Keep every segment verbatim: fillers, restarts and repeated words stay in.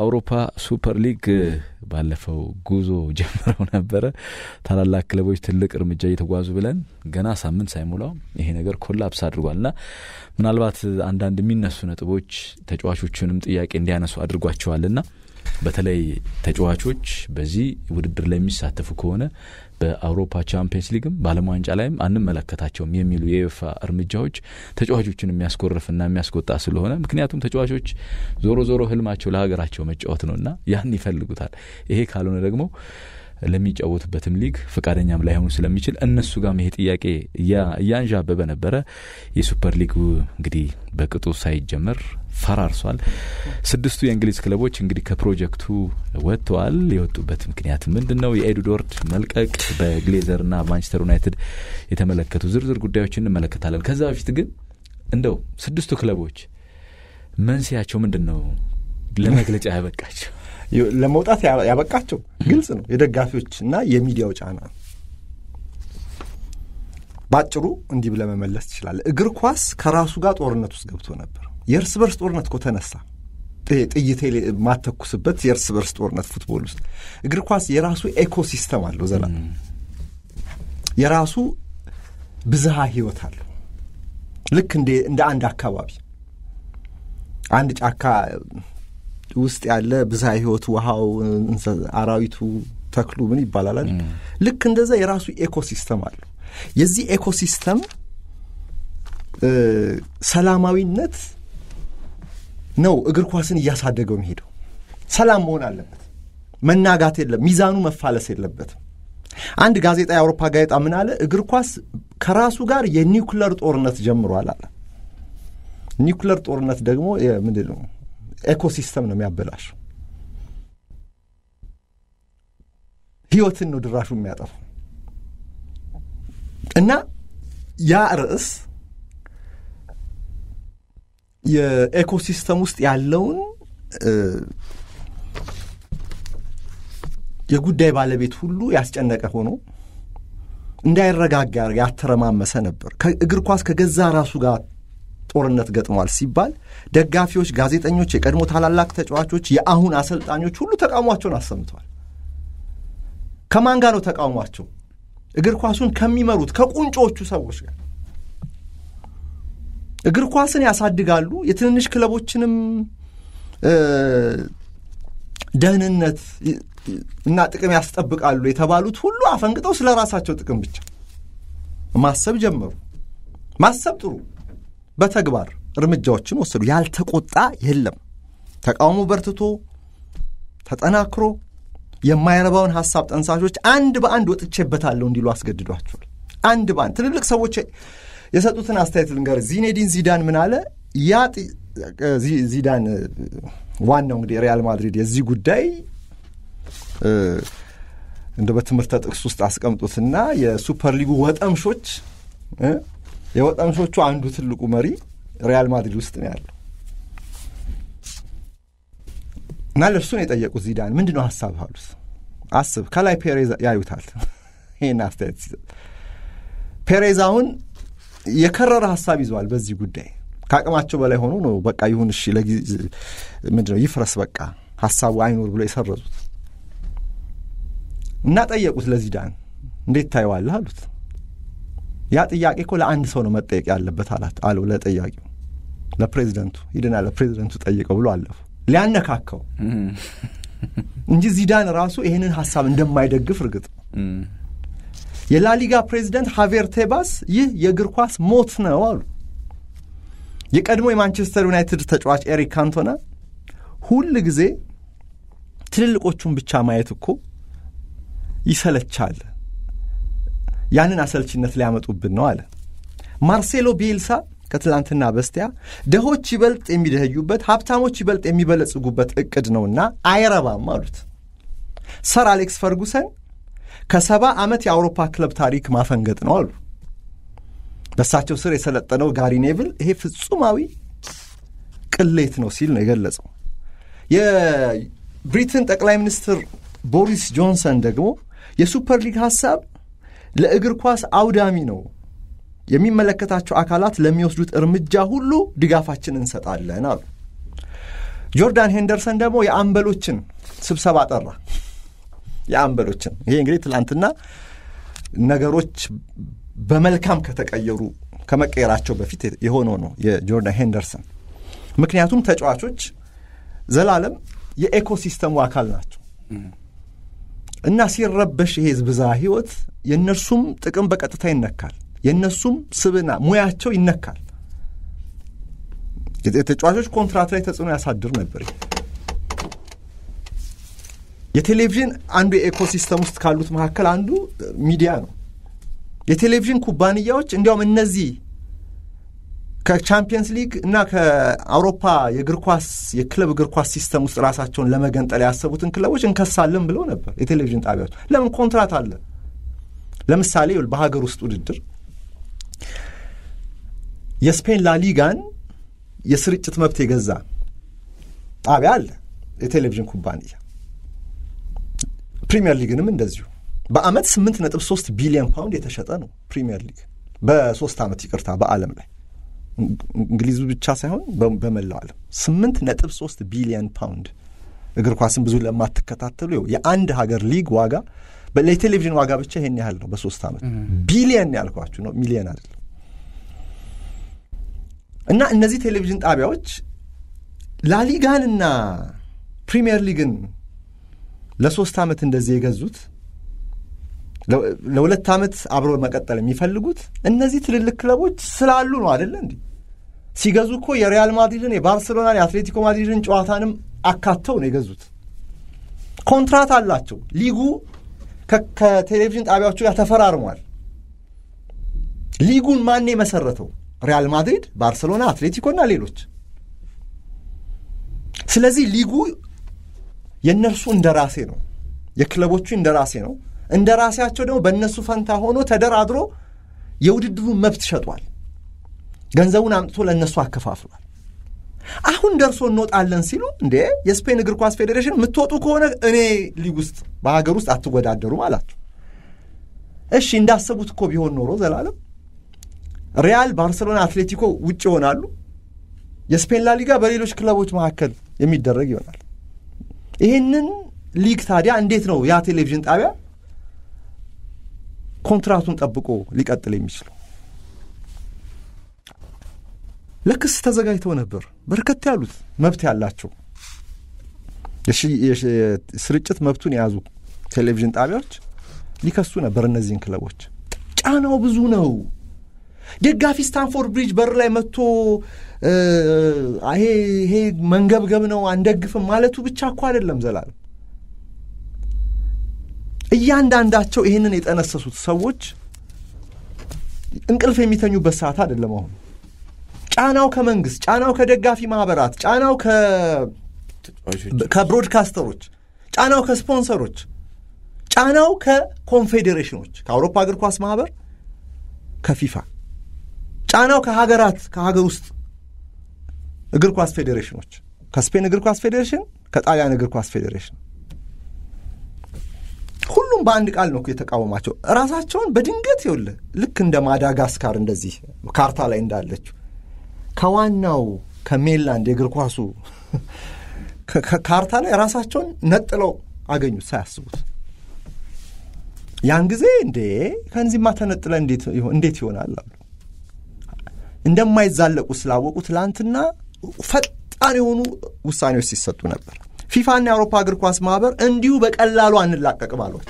የአውሮፓ ሱፐር ሊግ ባለፈው ጉዞ ጀምረው ነበር ታላላቅ ክለቦች ትልቅ እርምጃ እየተጓዙ ብለን ገና ሳምንት ሳይሞላው ይሄ ነገር ኮላፕስ አድርጓልና ምናልባት አንዳንድ የሚነሱ ነጥቦች ተጫዋቾቹንም ጥያቄ እንዲያነሱ አድርጓቸዋልና በተለይ ተጫዋቾች በዚህ ውድድር ላይ የሚሳተፉ ከሆነ በአውሮፓ ቻምፒየንስ ሊግም ባለም ዋንጫ ላይም አንመለከታቸውም የሚሉ የዩኤፋ እርምጃዎች ተጫዋቾችን የሚያስቆርፍና የሚያስቆጣ ስለሆነ ምክንያቱም ተጫዋቾች ዞሮ ዞሮ ህልማቸው ለሀገራቸው መጫወት ነውና ያን ይፈልጉታል ይሄ ካልሆነ ደግሞ ለሚጫወቱበትም ሊግ ፍቃደኛም ላይሆኑ ስለሚችል እነሱ ጋር ይሄ ጥያቄ ያንዣበበ ነበር የሱፐር ሊጉ እንግዲህ በቅጡ ሳይጀመር ፈራርሷል ስድስቱ የእንግሊዝ ክለቦች እንግዲህ ከፕሮጀክቱ ወጥተዋል የወጡበት ምክንያት ምንድነው የኤድዋርድ መልቀቅ በግሌዘርና ማንቸስተር ዩናይትድ የተመለከቱ ዝርዝር ጉዳዮችን እንመለከታለን ከዛ በፊት ግን እንደው ስድስቱ ክለቦች መንስያቸው ምንድነው ለመግለጫ ያበቃቸው ለመውጣት ያበቃቸው ግልጽ ነው የደጋፊዎችና የሚዲያው ጫና ባጭሩ እንዲህ ብለ መመለስ ይችላል እግር ኳስ ከራሱ ጋር ጦርነት ውስጥ ገብቶ ነበር የእርስ በርስ ጦርነት እኮ ተነሳ ጥይት ማተኩስበት የእርስ በርስ ጦርነት ፉትቦል ውስጥ እግር ኳስ የራሱ ኢኮሲስተም አለው ዘላ የራሱ ብዝሃ ህይወት አለው ልክ እንደ እንደ አንድ አካባቢ አንድ ጫካ ውስጥ ያለ ብዝሃ ህይወት ውሃው አራዊቱ ተክሉ ምን ይባላል አይደል ልክ እንደዛ የራሱ ኢኮሲስተም አለው የዚህ ኢኮሲስተም ሰላማዊነት ነው እግር ኳስን ያሳደገው የሚሄደው ሰላም መሆን አለበት መናጋት የለም ሚዛኑ መፋለስ የለበትም አንድ ጋዜጣ የአውሮፓ ጋዜጣ ምን አለ እግር ኳስ ከራሱ ጋር የኒውክሌር ጦርነት ጀምሯል አለ ኒውክሌር ጦርነት ደግሞ ምንድነው ኢኮሲስተም ነው የሚያበላሽው ህይወትን ነው ድራሹ የሚያጠፋው እና ያ ርዕስ የኢኮሲስተም ውስጥ ያለውን የጉዳይ ባለቤት ሁሉ ያስጨነቀ ሆኖ እንዳይረጋጋ ያተረማመሰ ነበር ከእግር ኳስ ከገዛ ራሱ ጋር ጦርነት ገጥሟል ሲባል ደጋፊዎች ጋዜጠኞች የቀድሞ ታላላቅ ተጫዋቾች የአሁን አሰልጣኞች ሁሉ ተቃውሟቸውን አሰምተዋል ከማን ጋር ነው ተቃውሟቸው እግር ኳሱን ከሚመሩት ከቁንጮቹ ሰዎች ጋር እግር ኳስን ያሳድጋሉ የትንንሽ ክለቦችንም ደህንነት እና ጥቅም ያስጠብቃሉ የተባሉት ሁሉ አፈንግጠው ስለራሳቸው ጥቅም ብቻ ማሰብ ጀመሩ ማሰብ ጥሩ በተግባር እርምጃዎችን ወሰዱ ያልተቆጣ የለም ተቃውሞ በርትቶ ተጠናክሮ የማይረባውን ሐሳብ ጠንሳሾች አንድ በአንድ ወጥቼበታለሁ እንዲሉ አስገድዷቸዋል አንድ በአንድ ትልልቅ ሰዎች የሰጡትን አስተያየት ልንገር ዚኔዲን ዚዳን ምን አለ ያ ዚዳን ዋናው እንግዲህ ሪያል ማድሪድ የዚህ ጉዳይ እንደ በትምህርት ጥቅስ ውስጥ አስቀምጡትና የሱፐር ሊጉ ወጠምሾች የወጠምሾቹ አንዱ ትልቁ መሪ ሪያል ማድሪድ ውስጥ ነው ያለው እና ለእርሱን የጠየቁት ዚዳን ምንድነው ሐሳብ አሉት አስብ ከላይ ፔሬዝ ያዩታል ይሄን አስተያየት ፔሬዛውን የከረረ ሐሳብ ይዟል በዚህ ጉዳይ ካቀማቸው በላይ ሆኖ ነው በቃ ይሁን እሺ ለጊዜ ምንድነው ይፍረስ በቃ ሐሳቡ አይኖር ብሎ የሰረዙት እና ጠየቁት ለዚዳን እንዴት ታይዋለህ አሉት ያ ጥያቄ እኮ ለአንድ ሰው ነው መጠየቅ ያለበት አላት አለው ለጠያቂው ለፕሬዝዳንቱ ሂድና ለፕሬዝዳንቱ ጠይቀው ብሎ አለፉ ሊያነካከው እንጂ ዚዳን ራሱ ይሄንን ሐሳብ እንደማይደግፍ እርግጥ የላሊጋ ፕሬዝዳንት ሃቬር ቴባስ ይህ የእግር ኳስ ሞት ነው አሉ የቀድሞ የማንቸስተር ዩናይትድ ተጫዋች ኤሪክ ካንቶና ሁሉ ጊዜ ትልልቆቹን ብቻ ማየት እኮ ይሰለቻል ያንን አሰልችነት ሊያመጡብን ነው አለ ማርሴሎ ቢኤልሳ ከትላንትና በስቲያ ደሆች ይበልጥ የሚደህዩበት ሀብታሞች ይበልጥ የሚበለጽጉበት እቅድ ነውና አይረባም አሉት ሰር አሌክስ ፈርጉሰን ከሰባ ዓመት የአውሮፓ ክለብ ታሪክ ማፈንገጥ ነው አሉ በሳቸው ስር የሰለጠነው ጋሪ ኔቭል ይሄ ፍጹማዊ ቅሌት ነው ሲል ነው የገለጸው የብሪትን ጠቅላይ ሚኒስትር ቦሪስ ጆንሰን ደግሞ የሱፐር ሊግ ሐሳብ ለእግር ኳስ አውዳሚ ነው የሚመለከታቸው አካላት ለሚወስዱት እርምጃ ሁሉ ድጋፋችንን እንሰጣለን አሉ ጆርዳን ሄንደርሰን ደግሞ የአምበሎችን ስብሰባ ጠራ። የአምበሎችን ይሄ እንግዲህ ትላንትና ነገሮች በመልካም ከተቀየሩ ከመቀየራቸው በፊት የሆነው ነው የጆርዳን ሄንደርሰን። ምክንያቱም ተጫዋቾች ዘላለም የኢኮሲስተሙ አካል ናቸው እና ሲረበሽ ይሄ ብዛ ህይወት የነርሱም ጥቅም በቀጥታ ይነካል፣ የነሱም ስብና ሙያቸው ይነካል። የተጫዋቾች ኮንትራት ላይ ተጽዕኖ ያሳድር ነበር። የቴሌቪዥን አንዱ የኢኮሲስተም ውስጥ ካሉት መካከል አንዱ ሚዲያ ነው። የቴሌቪዥን ኩባንያዎች እንዲያውም እነዚህ ከቻምፒየንስ ሊግ እና ከአውሮፓ የእግር ኳስ የክለብ እግር ኳስ ሲስተም ውስጥ ራሳቸውን ለመገንጠል ያሰቡትን ክለቦች እንከሳለን ብለው ነበር የቴሌቪዥን ጣቢያዎች። ለምን? ኮንትራት አለ። ለምሳሌ በሀገር ውስጥ ውድድር የስፔን ላሊጋን የስርጭት መብት የገዛ ጣቢያ አለ የቴሌቪዥን ኩባንያ። ፕሪሚየር ሊግንም እንደዚሁ በአመት ስምንት ነጥብ ሶስት ቢሊዮን ፓውንድ የተሸጠ ነው ፕሪሚየር ሊግ በሶስት አመት ይቅርታ በአለም ላይ እንግሊዙ ብቻ ሳይሆን በመላው ዓለም ስምንት ነጥብ ሶስት ቢሊዮን ፓውንድ። እግር ኳስን ብዙ ለማትከታተሉ የአንድ ሀገር ሊግ ዋጋ ለቴሌቪዥን ዋጋ ብቻ ይሄን ያህል ነው በሶስት አመት። ቢሊዮን ያልኳችሁ ነው ሚሊዮን አይደለም። እና እነዚህ ቴሌቪዥን ጣቢያዎች ላሊጋንና ፕሪሚየር ሊግን ለሶስት አመት እንደዚህ የገዙት ለሁለት አመት አብሮ መቀጠል የሚፈልጉት እነዚህ ትልልቅ ክለቦች ስላሉ ነው አይደል እንዴ? ሲገዙ እኮ የሪያል ማድሪድን የባርሴሎናን የአትሌቲኮ ማድሪድን ጨዋታንም አካተው ነው የገዙት። ኮንትራት አላቸው። ሊጉ ከቴሌቪዥን ጣቢያዎቹ ጋር ተፈራርሟል። ሊጉን ማን የመሰረተው? ሪያል ማድሪድ፣ ባርሴሎና፣ አትሌቲኮና ሌሎች። ስለዚህ ሊጉ የነርሱ እንደራሴ ነው፣ የክለቦቹ እንደራሴ ነው። እንደራሴያቸው ደግሞ በእነሱ ፈንታ ሆኖ ተደራድሮ የውድድሩን መብት ሸጧል። ገንዘቡን አምጥቶ ለእነሱ አከፋፍሏል። አሁን ደርሶ እንወጣለን ሲሉ እንዴ የስፔን እግር ኳስ ፌዴሬሽን የምትወጡ ከሆነ እኔ ሊግ ውስጥ በሀገር ውስጥ አትወዳደሩም አላቸው። እሺ እንዳሰቡት እኮ ቢሆን ኖሮ ዘላለም ሪያል፣ ባርሴሎና፣ አትሌቲኮ ውጭ ይሆናሉ። የስፔን ላሊጋ በሌሎች ክለቦች መካከል የሚደረግ ይሆናል። ይህንን ሊግ ታዲያ እንዴት ነው ያ ቴሌቪዥን ጣቢያ ኮንትራቱን ጠብቆ ሊቀጥል የሚችለው? ለክስ ተዘጋጅተው ነበር። በርከት ያሉት መብት ያላቸው የስርጭት መብቱን የያዙ ቴሌቪዥን ጣቢያዎች ሊከሱ ነበር እነዚህን ክለቦች። ጫናው ብዙ ነው። ደጋፊ ስታንፎርድ ብሪጅ በር ላይ መጥቶ ይሄ ይሄ መንገብገብ ነው አንደግፍም ማለቱ ብቻ እኮ አይደለም ዘላለም። እያንዳንዳቸው ይሄንን የጠነሰሱት ሰዎች እንቅልፍ የሚተኙበት ሰዓት አይደለም አሁን። ጫናው ከመንግስት፣ ጫናው ከደጋፊ ማህበራት፣ ጫናው ከ ከብሮድካስተሮች፣ ጫናው ከስፖንሰሮች፣ ጫናው ከኮንፌዴሬሽኖች፣ ከአውሮፓ እግር ኳስ ማህበር፣ ከፊፋ፣ ጫናው ከሀገራት ከሀገር ውስጥ እግር ኳስ ፌዴሬሽኖች፣ ከስፔን እግር ኳስ ፌዴሬሽን፣ ከጣሊያን እግር ኳስ ፌዴሬሽን ሁሉም በአንድ ቃል ነው የተቃወማቸው። ራሳቸውን በድንገት ይውል ልክ እንደ ማዳጋስካር እንደዚህ ካርታ ላይ እንዳለችው ከዋናው ከሜንላንድ የእግር ኳሱ ካርታ ላይ ራሳቸውን ነጥለው አገኙት ሳያስቡት። ያን ጊዜ እንዴ ከንዚህማ ተነጥለ እንዴት እንዴት ይሆናል አሉ። እንደማይዛለቁ ስላወቁ ትላንትና ፈጣን የሆኑ ውሳኔዎች ሲሰጡ ነበር። ፊፋና የአውሮፓ እግር ኳስ ማህበር እንዲሁ በቀላሉ አንላቀቅም አሏቸው።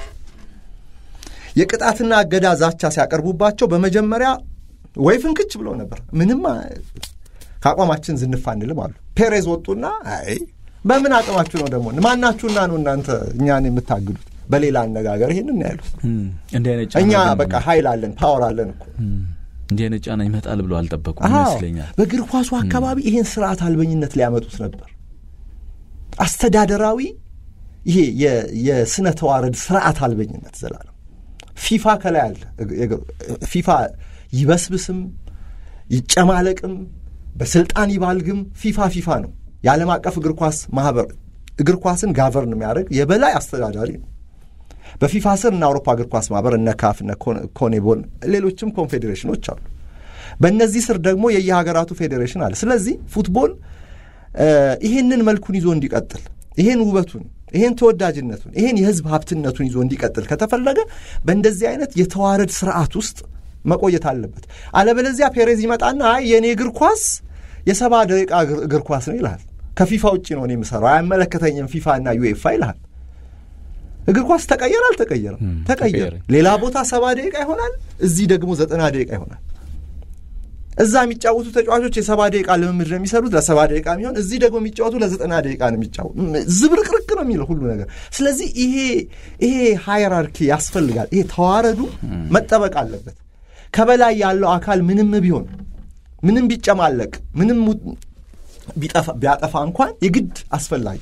የቅጣትና አገዳ ዛቻ ሲያቀርቡባቸው በመጀመሪያ ወይ ፍንክች ብለው ነበር። ምንም ከአቋማችን ዝንፍ አንልም አሉ። ፔሬዝ ወጡና አይ በምን አቅማችሁ ነው ደግሞ ማናችሁና ነው እናንተ እኛን የምታግዱት? በሌላ አነጋገር ይሄንን ያሉት እኛ በቃ ኃይል አለን ፓወር አለን እኮ እንዴ ነጫና ይመጣል ብለው አልጠበቁም ይመስለኛል። በእግር ኳሱ አካባቢ ይሄን ስርዓት አልበኝነት ሊያመጡት ነበር። አስተዳደራዊ ይሄ የስነ ተዋረድ ስርዓት አልበኝነት ዘላለም ፊፋ ከላይ አለ። ፊፋ ይበስብስም ይጨማለቅም በስልጣን ይባልግም ፊፋ ፊፋ ነው። የዓለም አቀፍ እግር ኳስ ማህበር እግር ኳስን ጋቨርን የሚያደርግ የበላይ አስተዳዳሪ ነው። በፊፋ ስር እና አውሮፓ እግር ኳስ ማህበር እነ ካፍ እነ ኮኔቦን ሌሎችም ኮንፌዴሬሽኖች አሉ። በእነዚህ ስር ደግሞ የየሀገራቱ ፌዴሬሽን አለ። ስለዚህ ፉትቦል ይሄንን መልኩን ይዞ እንዲቀጥል ይሄን ውበቱን ይሄን ተወዳጅነቱን ይሄን የህዝብ ሀብትነቱን ይዞ እንዲቀጥል ከተፈለገ በእንደዚህ አይነት የተዋረድ ስርዓት ውስጥ መቆየት አለበት። አለበለዚያ ፔሬዝ ይመጣና አይ የኔ እግር ኳስ የሰባ ደቂቃ እግር ኳስ ነው ይላል። ከፊፋ ውጪ ነው እኔ የምሰራው አይመለከተኝም ፊፋና ዩኤፋ ይላል። እግር ኳስ ተቀየረ አልተቀየረም? ተቀየረ። ሌላ ቦታ ሰባ ደቂቃ ይሆናል፣ እዚህ ደግሞ ዘጠና ደቂቃ ይሆናል። እዛ የሚጫወቱ ተጫዋቾች የሰባ ደቂቃ ልምምድ ነው የሚሰሩት ለሰባ ደቂቃ የሚሆን፣ እዚህ ደግሞ የሚጫወቱ ለዘጠና ደቂቃ ነው የሚጫወቱ። ዝብርቅርቅ ነው የሚለው ሁሉ ነገር። ስለዚህ ይሄ ይሄ ሃይራርኪ ያስፈልጋል። ይሄ ተዋረዱ መጠበቅ አለበት። ከበላይ ያለው አካል ምንም ቢሆን ምንም ቢጨማለቅ ምንም ቢጠፋ ቢያጠፋ እንኳን የግድ አስፈላጊ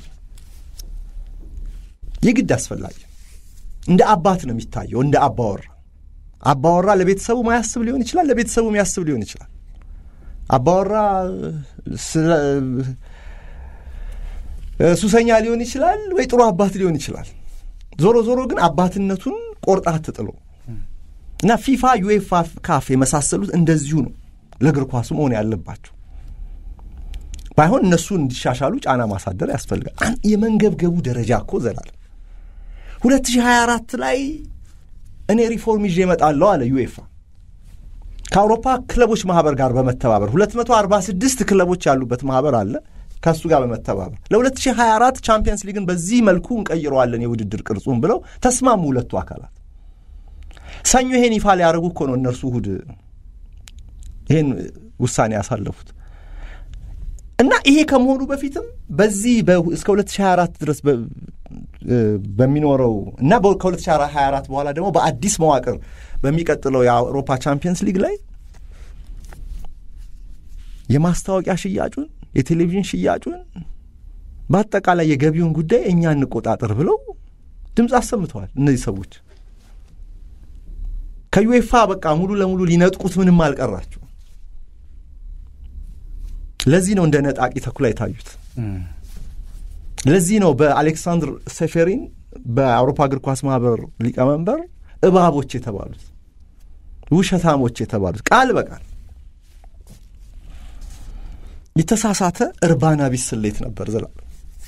የግድ አስፈላጊ እንደ አባት ነው የሚታየው። እንደ አባወራ አባወራ ለቤተሰቡ ማያስብ ሊሆን ይችላል፣ ለቤተሰቡ የሚያስብ ሊሆን ይችላል። አባወራ ሱሰኛ ሊሆን ይችላል ወይ ጥሩ አባት ሊሆን ይችላል። ዞሮ ዞሮ ግን አባትነቱን ቆርጣ አትጥሎ እና ፊፋ ዩኤፋ ካፍ የመሳሰሉት እንደዚሁ ነው ለእግር ኳሱ መሆን ያለባቸው። ባይሆን እነሱን እንዲሻሻሉ ጫና ማሳደር ያስፈልጋል። የመንገብገቡ ደረጃ እኮ ዘላለም ሁለት ሺህ ሃያ አራት ላይ እኔ ሪፎርም ይዤ እመጣለሁ አለ ዩኤፋ ከአውሮፓ ክለቦች ማህበር ጋር በመተባበር ሁለት መቶ አርባ ስድስት ክለቦች ያሉበት ማህበር አለ። ከሱ ጋር በመተባበር ለሁለት ሺህ ሃያ አራት ቻምፒየንስ ሊግን በዚህ መልኩ እንቀይረዋለን የውድድር ቅርጹን ብለው ተስማሙ ሁለቱ አካላት። ሰኞ ይሄን ይፋ ሊያደርጉ እኮ ነው እነርሱ እሑድ ይሄን ውሳኔ ያሳለፉት። እና ይሄ ከመሆኑ በፊትም በዚህ እስከ ሁለት ሺህ ሃያ አራት ድረስ በሚኖረው እና ከሁለት ሺህ ሃያ አራት በኋላ ደግሞ በአዲስ መዋቅር በሚቀጥለው የአውሮፓ ቻምፒየንስ ሊግ ላይ የማስታወቂያ ሽያጩን የቴሌቪዥን ሽያጩን በአጠቃላይ የገቢውን ጉዳይ እኛ እንቆጣጠር ብለው ድምፅ አሰምተዋል። እነዚህ ሰዎች ከዩኤፋ በቃ ሙሉ ለሙሉ ሊነጥቁት ምንም አልቀራቸው። ለዚህ ነው እንደ ነጣቂ ተኩላ የታዩት። ለዚህ ነው በአሌክሳንድር ሴፌሪን በአውሮፓ እግር ኳስ ማህበር ሊቀመንበር እባቦች የተባሉት ውሸታሞች የተባሉት ቃል በቃል የተሳሳተ እርባና ቢስ ስሌት ነበር ዘላለም።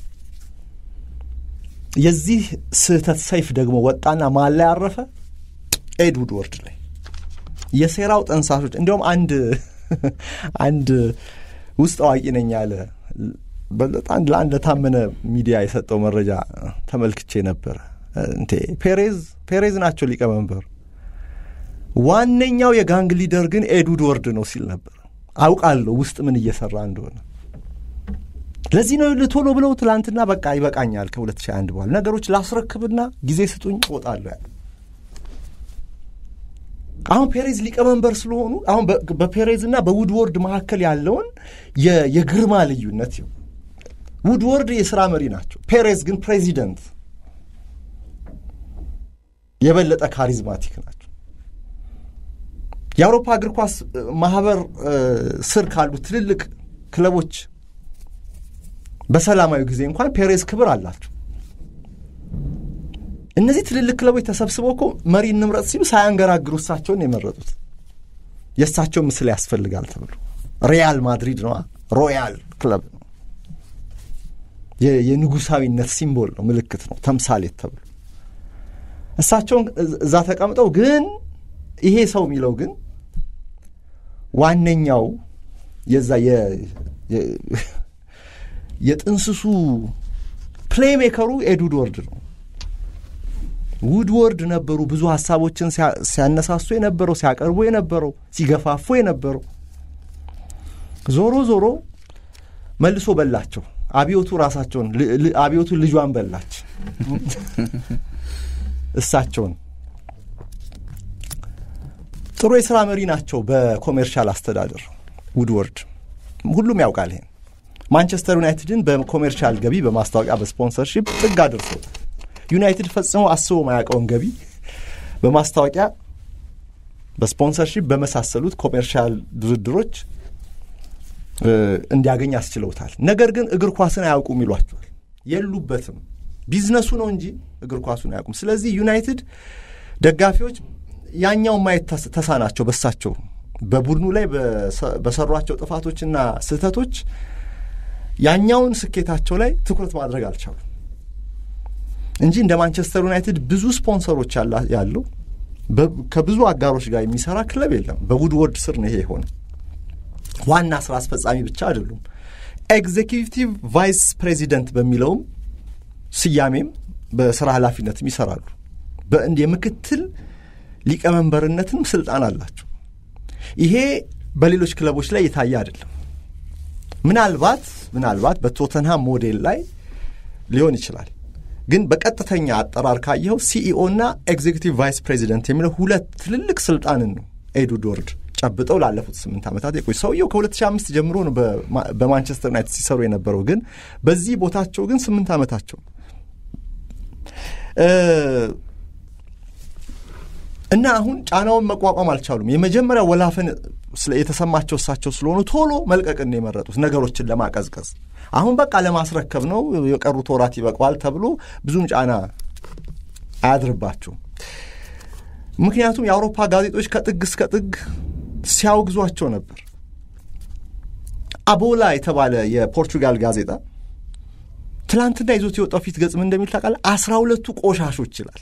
የዚህ ስህተት ሰይፍ ደግሞ ወጣና ማን ላይ አረፈ? ኤድ ውድወርድ ላይ። የሴራው ጠንሳሾች እንዲያውም አንድ አንድ ውስጥ አዋቂ ነኝ ያለ በጣም ለአንድ ለታመነ ሚዲያ የሰጠው መረጃ ተመልክቼ ነበር። እንቴ ፔሬዝ ፔሬዝ ናቸው ሊቀመንበር፣ ዋነኛው የጋንግ ሊደር ግን ኤድ ውድወርድ ነው ሲል ነበር። አውቃለሁ ውስጥ ምን እየሰራ እንደሆነ። ለዚህ ነው ለቶሎ ብለው ትላንትና በቃ ይበቃኛል ከሁለት ሺህ አንድ በኋላ ነገሮች ላስረክብና ጊዜ ስጡኝ እወጣለሁ ያለ። አሁን ፔሬዝ ሊቀመንበር ስለሆኑ አሁን በፔሬዝና በውድወርድ መካከል ያለውን የግርማ ልዩነት ነው። ውድወርድ የሥራ መሪ ናቸው፣ ፔሬዝ ግን ፕሬዚደንት የበለጠ ካሪዝማቲክ ናቸው። የአውሮፓ እግር ኳስ ማህበር ስር ካሉ ትልልቅ ክለቦች በሰላማዊ ጊዜ እንኳን ፔሬዝ ክብር አላቸው። እነዚህ ትልልቅ ክለቦች ተሰብስበው እኮ መሪ እንምረጥ ሲሉ ሳያንገራግሩ እሳቸውን የመረጡት። የእሳቸው ምስል ያስፈልጋል ተብሎ ሪያል ማድሪድ ነው፣ ሮያል ክለብ ነው፣ የንጉሳዊነት ሲምቦል ነው፣ ምልክት ነው፣ ተምሳሌት ተብሎ እሳቸውን እዛ ተቀምጠው ግን ይሄ ሰው የሚለው ግን ዋነኛው የዛ የጥንስሱ ፕሌይሜከሩ ኤድ ውድወርድ ነው። ውድወርድ ነበሩ ብዙ ሐሳቦችን ሲያነሳሱ የነበረው፣ ሲያቀርቡ የነበረው፣ ሲገፋፉ የነበረው። ዞሮ ዞሮ መልሶ በላቸው። አብዮቱ ራሳቸውን አብዮቱ ልጇን በላች እሳቸውን። ጥሩ የሥራ መሪ ናቸው በኮሜርሻል አስተዳደር ውድወርድ፣ ሁሉም ያውቃል ይሄን። ማንቸስተር ዩናይትድን በኮሜርሻል ገቢ በማስታወቂያ በስፖንሰርሺፕ ጥግ አድርሶታል። ዩናይትድ ፈጽሞ አስቦ ማያውቀውን ገቢ በማስታወቂያ በስፖንሰርሺፕ በመሳሰሉት ኮሜርሻል ድርድሮች እንዲያገኝ አስችለውታል። ነገር ግን እግር ኳስን አያውቁም ይሏቸዋል። የሉበትም፣ ቢዝነሱ ነው እንጂ እግር ኳሱን አያውቁም። ስለዚህ ዩናይትድ ደጋፊዎች ያኛው ማየት ተሳናቸው። በሳቸው በቡድኑ ላይ በሰሯቸው ጥፋቶችና ስህተቶች ያኛውን ስኬታቸው ላይ ትኩረት ማድረግ አልቻሉም እንጂ እንደ ማንቸስተር ዩናይትድ ብዙ ስፖንሰሮች ያለው ከብዙ አጋሮች ጋር የሚሰራ ክለብ የለም። በውድወርድ ስር ነው ይሄ ሆነ። ዋና ስራ አስፈጻሚ ብቻ አይደሉም፣ ኤግዜኪዩቲቭ ቫይስ ፕሬዚደንት በሚለውም ስያሜም በስራ ኃላፊነትም ይሰራሉ። በእንደ ምክትል ሊቀመንበርነትም ስልጣን አላቸው። ይሄ በሌሎች ክለቦች ላይ የታየ አይደለም። ምናልባት ምናልባት በቶተንሃም ሞዴል ላይ ሊሆን ይችላል፣ ግን በቀጥተኛ አጠራር ካየው ሲኢኦ እና ኤግዜኪዩቲቭ ቫይስ ፕሬዚደንት የሚለው ሁለት ትልልቅ ስልጣንን ነው ኤድ ውድወርድ ጨብጠው ላለፉት ስምንት ዓመታት የቆዩ። ሰውየው ከሁለት ሺህ አምስት ጀምሮ ነው በማንቸስተር ዩናይትድ ሲሰሩ የነበረው፣ ግን በዚህ ቦታቸው ግን ስምንት ዓመታቸው እና አሁን ጫናውን መቋቋም አልቻሉም። የመጀመሪያ ወላፈን የተሰማቸው እሳቸው ስለሆኑ ቶሎ መልቀቅን የመረጡት ነገሮችን ለማቀዝቀዝ። አሁን በቃ ለማስረከብ ነው የቀሩት ወራት ይበቃዋል ተብሎ ብዙም ጫና አያድርባቸውም። ምክንያቱም የአውሮፓ ጋዜጦች ከጥግ እስከ ጥግ ሲያወግዟቸው ነበር። አቦላ የተባለ የፖርቹጋል ጋዜጣ ትላንትና ይዞት የወጣው ፊት ገጽ ምን እንደሚል ታውቃለህ? አስራ ሁለቱ ቆሻሾች ይላል።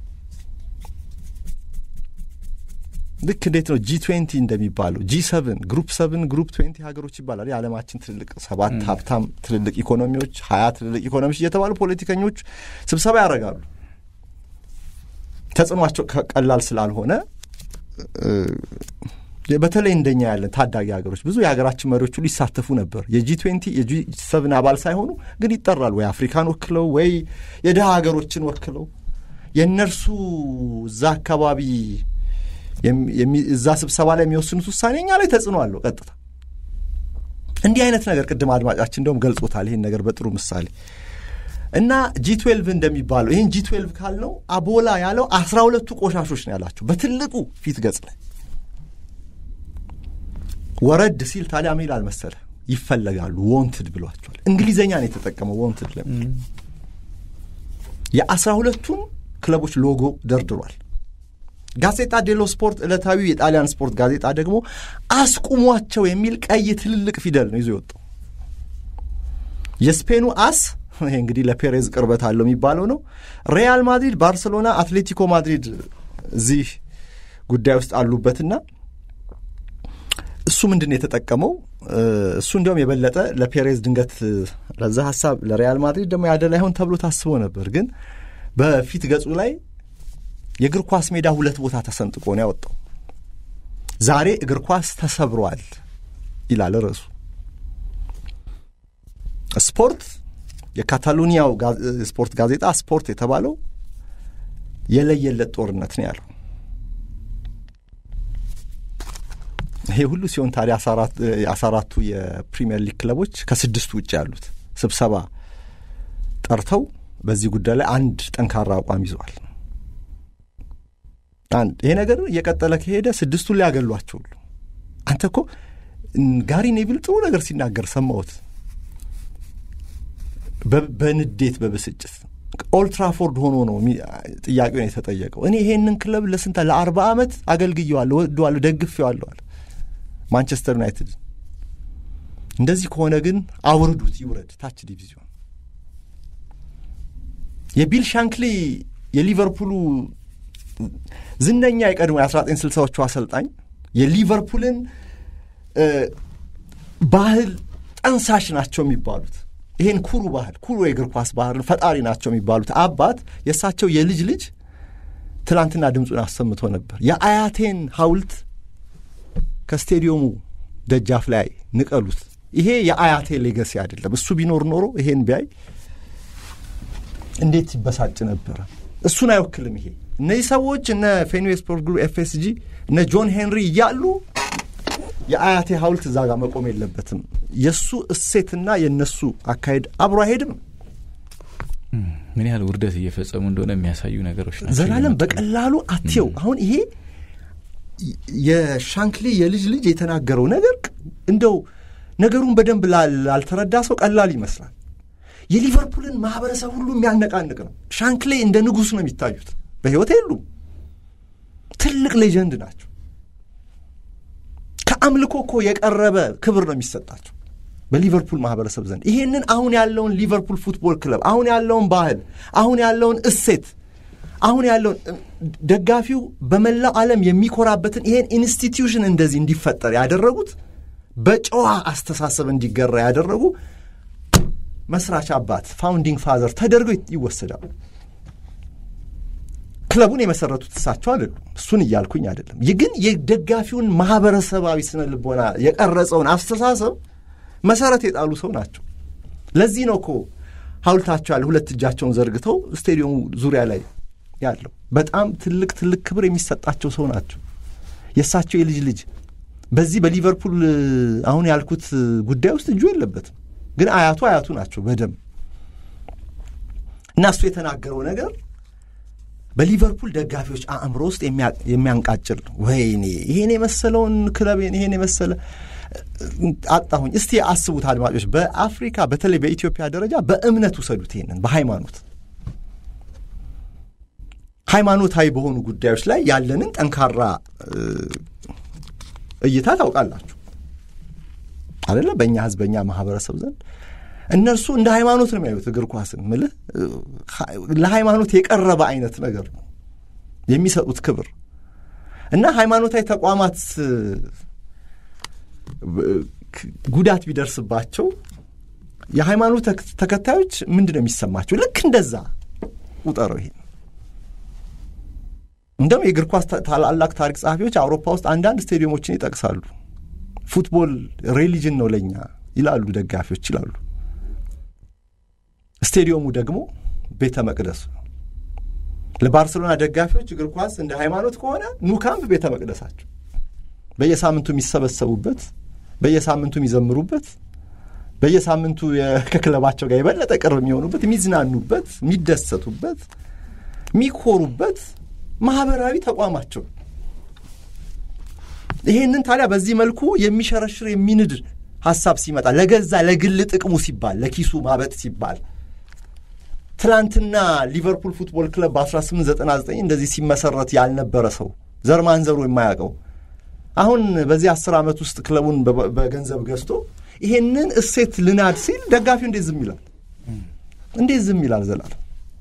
ልክ እንዴት ነው ጂ ትዌንቲ እንደሚባለው ጂ ሰቨን ግሩፕ ሰቨን ግሩፕ ትዌንቲ ሀገሮች ይባላል። የዓለማችን ትልልቅ ሰባት ሀብታም ትልልቅ ኢኮኖሚዎች ሀያ ትልልቅ ኢኮኖሚዎች እየተባሉ ፖለቲከኞች ስብሰባ ያደርጋሉ። ተጽዕኗቸው ቀላል ስላልሆነ በተለይ እንደኛ ያለን ታዳጊ ሀገሮች ብዙ የሀገራችን መሪዎች ሁሉ ይሳተፉ ነበር። የጂ ትዌንቲ የጂ ሰቨን አባል ሳይሆኑ ግን ይጠራሉ። ወይ አፍሪካን ወክለው ወይ የደሃ ሀገሮችን ወክለው የእነርሱ እዛ አካባቢ እዛ ስብሰባ ላይ የሚወስኑት ውሳኔ እኛ ላይ ተጽዕኖ አለው ቀጥታ። እንዲህ አይነት ነገር ቅድም አድማጫችን እንደውም ገልጾታል ይህን ነገር በጥሩ ምሳሌ። እና ጂ ትዌልቭ እንደሚባለው ይህን ጂ ትዌልቭ ካልነው አቦላ ያለው አስራ ሁለቱ ቆሻሾች ነው ያላቸው በትልቁ ፊት ገጽ ላይ። ወረድ ሲል ታዲያ ምን ይላል መሰለህ? ይፈለጋሉ ዋንትድ ብሏቸዋል። እንግሊዘኛ ነው የተጠቀመው ዋንትድ ለምን። የአስራ ሁለቱን ክለቦች ሎጎ ደርድሯል። ጋዜጣ ዴሎ ስፖርት ዕለታዊ የጣሊያን ስፖርት ጋዜጣ ደግሞ አስቁሟቸው የሚል ቀይ ትልልቅ ፊደል ነው ይዞ የወጣው። የስፔኑ አስ ይሄ እንግዲህ ለፔሬዝ ቅርበት አለው የሚባለው ነው። ሪያል ማድሪድ፣ ባርሴሎና፣ አትሌቲኮ ማድሪድ እዚህ ጉዳይ ውስጥ አሉበትና እሱ ምንድነው የተጠቀመው? እሱ እንዲያውም የበለጠ ለፔሬዝ ድንገት ለዛ ሐሳብ ለሪያል ማድሪድ ደግሞ ያደላ ይሆን ተብሎ ታስቦ ነበር። ግን በፊት ገጹ ላይ የእግር ኳስ ሜዳ ሁለት ቦታ ተሰንጥቆ ነው ያወጣው። ዛሬ እግር ኳስ ተሰብሯል ይላል ርዕሱ። ስፖርት የካታሎኒያው ስፖርት ጋዜጣ ስፖርት የተባለው የለየለት ጦርነት ነው ያለው። ይሄ ሁሉ ሲሆን ታዲያ አስራ አራቱ የፕሪሚየር ሊግ ክለቦች ከስድስቱ ውጭ ያሉት ስብሰባ ጠርተው በዚህ ጉዳይ ላይ አንድ ጠንካራ አቋም ይዘዋል። አንድ ይሄ ነገር እየቀጠለ ከሄደ ስድስቱን ሊያገሏቸው ሁሉ አንተ እኮ ጋሪ ኔቪል ጥሩ ነገር ሲናገር ሰማሁት። በንዴት በብስጭት ኦልትራፎርድ ሆኖ ነው ጥያቄውን የተጠየቀው። እኔ ይሄንን ክለብ ለስንት ለአርባ ዓመት አገልግዬዋለሁ፣ ወደዋለሁ፣ ደግፌዋለሁ አለ ማንቸስተር ዩናይትድ። እንደዚህ ከሆነ ግን አውርዱት፣ ይውረድ ታች ዲቪዥን። የቢል ሻንክሊ የሊቨርፑሉ ዝነኛ የቀድሞ የአስራ ዘጠኝ ስልሳዎቹ አሰልጣኝ የሊቨርፑልን ባህል ጠንሳሽ ናቸው የሚባሉት ይሄን ኩሩ ባህል ኩሩ የእግር ኳስ ባህል ፈጣሪ ናቸው የሚባሉት አባት የእሳቸው የልጅ ልጅ ትላንትና ድምፁን አሰምቶ ነበር። የአያቴን ሐውልት ከስቴዲየሙ ደጃፍ ላይ ንቀሉት፣ ይሄ የአያቴ ሌጋሲ አይደለም። እሱ ቢኖር ኖሮ ይሄን ቢያይ እንዴት ይበሳጭ ነበር። እሱን አይወክልም ይሄ። እነዚህ ሰዎች እነ ፌንዌይ ስፖርት ግሩፕ ኤፍኤስጂ እነ ጆን ሄንሪ እያሉ የአያቴ ሐውልት እዛ ጋር መቆም የለበትም። የሱ እሴትና የነሱ አካሄድ አብሮ አይሄድም። ምን ያህል ውርደት እየፈጸሙ እንደሆነ የሚያሳዩ ነገሮች ናቸው። ዘላለም በቀላሉ አትየው። አሁን ይሄ የሻንክሊ የልጅ ልጅ የተናገረው ነገር እንደው ነገሩን በደንብ ላልተረዳ ሰው ቀላል ይመስላል። የሊቨርፑልን ማህበረሰብ ሁሉ የሚያነቃንቅ ነው። ሻንክሊ እንደ ንጉስ ነው የሚታዩት። በህይወት የሉም። ትልቅ ሌጀንድ ናቸው። ከአምልኮ እኮ የቀረበ ክብር ነው የሚሰጣቸው። በሊቨርፑል ማህበረሰብ ዘንድ ይሄንን አሁን ያለውን ሊቨርፑል ፉትቦል ክለብ አሁን ያለውን ባህል አሁን ያለውን እሴት አሁን ያለውን ደጋፊው በመላው ዓለም የሚኮራበትን ይሄን ኢንስቲትዩሽን እንደዚህ እንዲፈጠር ያደረጉት በጨዋ አስተሳሰብ እንዲገራ ያደረጉ መስራች አባት ፋውንዲንግ ፋዘር ተደርገው ይወሰዳሉ። ክለቡን የመሰረቱት እሳቸው አይደሉም። እሱን እያልኩኝ አይደለም። ግን የደጋፊውን ማህበረሰባዊ ስነ ልቦና የቀረጸውን አስተሳሰብ መሰረት የጣሉ ሰው ናቸው። ለዚህ ነው እኮ ሐውልታቸው ያለ ሁለት እጃቸውን ዘርግተው ስቴዲየሙ ዙሪያ ላይ ያለው በጣም ትልቅ ትልቅ ክብር የሚሰጣቸው ሰው ናቸው። የእሳቸው የልጅ ልጅ በዚህ በሊቨርፑል አሁን ያልኩት ጉዳይ ውስጥ እጁ የለበትም። ግን አያቱ አያቱ ናቸው በደም እና እሱ የተናገረው ነገር በሊቨርፑል ደጋፊዎች አእምሮ ውስጥ የሚያንቃጭል ወይኔ ይሄን የመሰለውን ክለብ ይሄን የመሰለ አጣሁኝ። እስቲ አስቡት አድማጮች፣ በአፍሪካ በተለይ በኢትዮጵያ ደረጃ በእምነት ውሰዱት። ይሄንን በሃይማኖት ሃይማኖታዊ በሆኑ ጉዳዮች ላይ ያለንን ጠንካራ እይታ ታውቃላችሁ አይደለ? በእኛ ህዝብ በእኛ ማህበረሰብ ዘንድ እነርሱ እንደ ሃይማኖት ነው የሚያዩት እግር ኳስን። ምልህ ለሃይማኖት የቀረበ አይነት ነገር ነው የሚሰጡት ክብር እና ሃይማኖታዊ ተቋማት ጉዳት ቢደርስባቸው የሃይማኖት ተከታዮች ምንድነው የሚሰማቸው? ልክ እንደዛ ቁጠረው። ይሄ እንደም የእግር ኳስ ታላላቅ ታሪክ ጸሐፊዎች አውሮፓ ውስጥ አንዳንድ ስቴዲየሞችን ይጠቅሳሉ። ፉትቦል ሪሊጅን ነው ለኛ ይላሉ ደጋፊዎች ይላሉ። ስቴዲየሙ ደግሞ ቤተ መቅደስ። ለባርሴሎና ደጋፊዎች እግር ኳስ እንደ ሃይማኖት ከሆነ ኑ ካምፕ ቤተ መቅደሳቸው፣ በየሳምንቱ የሚሰበሰቡበት፣ በየሳምንቱ የሚዘምሩበት፣ በየሳምንቱ ከክለባቸው ጋር የበለጠ ቅርብ የሚሆኑበት፣ የሚዝናኑበት፣ የሚደሰቱበት፣ የሚኮሩበት ማህበራዊ ተቋማቸው። ይሄንን ታዲያ በዚህ መልኩ የሚሸረሽር የሚንድ ሐሳብ ሲመጣ ለገዛ ለግል ጥቅሙ ሲባል ለኪሱ ማበጥ ሲባል ትላንትና ሊቨርፑል ፉትቦል ክለብ በ1899 እንደዚህ ሲመሰረት ያልነበረ ሰው ዘር ማንዘሩ የማያውቀው አሁን በዚህ አስር ዓመት ውስጥ ክለቡን በገንዘብ ገዝቶ ይሄንን እሴት ልናድ ሲል ደጋፊው እንዴት ዝም ይላል? እንዴት ዝም ይላል? ዘላለም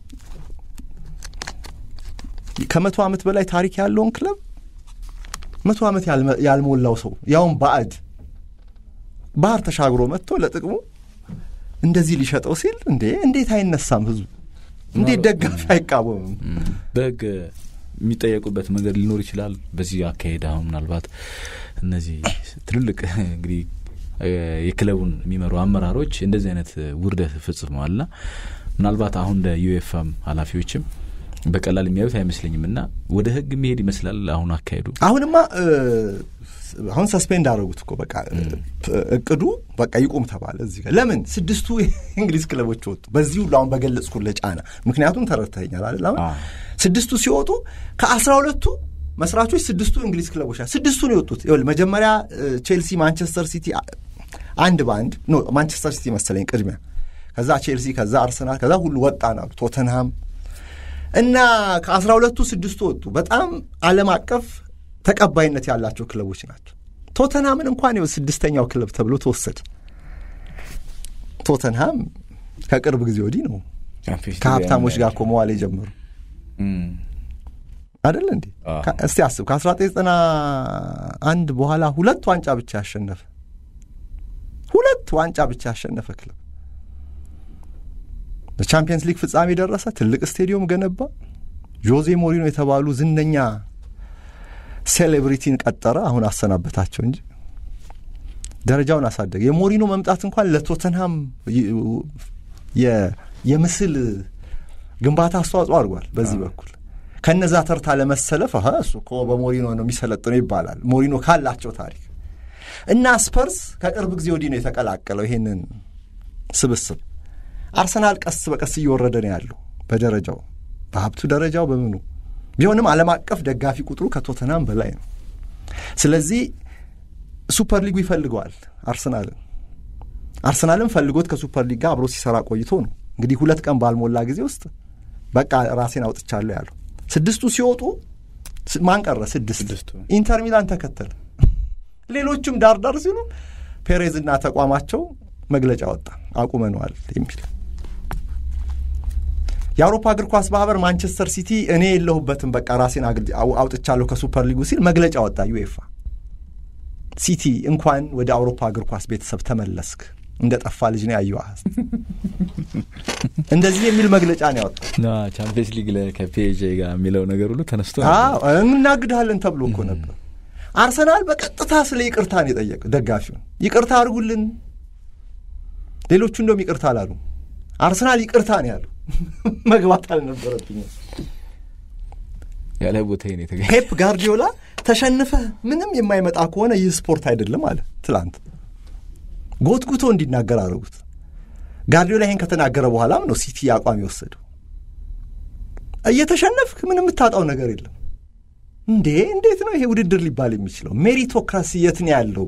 ከመቶ ዓመት በላይ ታሪክ ያለውን ክለብ መቶ ዓመት ያልሞላው ሰው ያውን ባዕድ ባህር ተሻግሮ መጥቶ ለጥቅሙ እንደዚህ ሊሸጠው ሲል እንዴ እንዴት አይነሳም ህዝቡ? እንዴት ደጋፊ አይቃወምም? በግ የሚጠየቁበት መንገድ ሊኖር ይችላል። በዚህ አካሄድ አሁን ምናልባት እነዚህ ትልልቅ እንግዲህ የክለቡን የሚመሩ አመራሮች እንደዚህ አይነት ውርደት ፈጽመዋልና ምናልባት አሁን እንደ ዩኤፋም ኃላፊዎችም በቀላል የሚያዩት አይመስለኝምና ወደ ህግ የሚሄድ ይመስላል አሁን አካሄዱ። አሁንማ አሁን ሰስፔንድ አደረጉት እኮ በቃ እቅዱ በቃ ይቆም ተባለ። እዚህ ጋር ለምን ስድስቱ እንግሊዝ ክለቦች ወጡ? በዚህ ሁሉ አሁን በገለጽኩልህ ጫና ምክንያቱም ተረድተኛል አይደል? አሁን ስድስቱ ሲወጡ ከአስራ ሁለቱ መስራቾች ስድስቱ እንግሊዝ ክለቦች ስድስቱ ነው የወጡት። ይኸውልህ መጀመሪያ ቼልሲ፣ ማንቸስተር ሲቲ አንድ ባንድ ኖ ማንቸስተር ሲቲ መሰለኝ ቅድሚያ፣ ከዛ ቼልሲ፣ ከዛ አርሰናል፣ ከዛ ሁሉ ወጣና ቶተንሃም እና ከአስራ ሁለቱ ስድስቱ ወጡ። በጣም ዓለም አቀፍ ተቀባይነት ያላቸው ክለቦች ናቸው። ቶተንሃምን እንኳን ነው ስድስተኛው ክለብ ተብሎ ተወሰደ። ቶተንሃም ከቅርብ ጊዜ ወዲህ ነው ከሀብታሞች ጋር ቆመዋል የጀመሩ አይደል እንዴ? እስቲ አስብ ከአስራ ዘጠኝ ዘጠና አንድ በኋላ ሁለት ዋንጫ ብቻ ያሸነፈ ሁለት ዋንጫ ብቻ ያሸነፈ ክለብ በቻምፒየንስ ሊግ ፍጻሜ ደረሰ። ትልቅ ስቴዲየም ገነባ። ጆዜ ሞሪኖ የተባሉ ዝነኛ ሴሌብሪቲን ቀጠረ። አሁን አሰናበታቸው እንጂ ደረጃውን አሳደገ። የሞሪኖ መምጣት እንኳን ለቶተንሃም የምስል ግንባታ አስተዋጽኦ አድርጓል። በዚህ በኩል ከነዛ ተርታ ለመሰለፍ አሃ እሱ እኮ በሞሪኖ ነው የሚሰለጥነው ይባላል። ሞሪኖ ካላቸው ታሪክ እና ስፐርስ ከቅርብ ጊዜ ወዲህ ነው የተቀላቀለው ይሄንን ስብስብ። አርሰናል ቀስ በቀስ እየወረደ ነው ያለው በደረጃው በሀብቱ ደረጃው በምኑ ቢሆንም ዓለም አቀፍ ደጋፊ ቁጥሩ ከቶተንሃም በላይ ነው። ስለዚህ ሱፐር ሊጉ ይፈልገዋል አርሰናልን። አርሰናልን ፈልጎት ከሱፐር ሊግ ጋር አብሮ ሲሰራ ቆይቶ ነው እንግዲህ ሁለት ቀን ባልሞላ ጊዜ ውስጥ በቃ ራሴን አውጥቻለሁ ያለው። ስድስቱ ሲወጡ ማን ቀረ? ስድስቱ። ኢንተር ሚላን ተከተለ። ሌሎችም ዳር ዳር ሲሉ ፔሬዝና ተቋማቸው መግለጫ ወጣ አቁመነዋል የሚል። የአውሮፓ እግር ኳስ ማህበር ማንቸስተር ሲቲ እኔ የለሁበትም በቃ ራሴን አውጥቻለሁ ከሱፐር ሊጉ ሲል መግለጫ ወጣ ዩኤፋ። ሲቲ እንኳን ወደ አውሮፓ እግር ኳስ ቤተሰብ ተመለስክ እንደ ጠፋ ልጅ ነው ያዩአ እንደዚህ የሚል መግለጫ ነው ያወጣው። ና ቻምፒየንስ ሊግ ለከፒኤጂ ጋር የሚለው ነገር ሁሉ ተነስቶ አዎ እናግዳለን ተብሎ እኮ ነበር። አርሰናል በቀጥታ ስለ ይቅርታ ነው የጠየቀው ደጋፊው። ይቅርታ አድርጉልን፣ ሌሎቹ እንደውም ይቅርታ አላሉ። አርሰናል ይቅርታ ነው ያለው። መግባት አልነበረብኝም ያለ ቦታዬ ነው የተገኘ። ፔፕ ጋርዲዮላ ተሸንፈ ምንም የማይመጣ ከሆነ ይህ ስፖርት አይደለም አለ ትላንት። ጎትጉቶ እንዲናገር አደረጉት። ጋርዲዮላ ይሄን ከተናገረ በኋላም ነው ሲቲ አቋም የወሰደው። እየተሸነፍክ ምንም የምታጣው ነገር የለም እንዴ! እንዴት ነው ይሄ ውድድር ሊባል የሚችለው? ሜሪቶክራሲ የት ነው ያለው?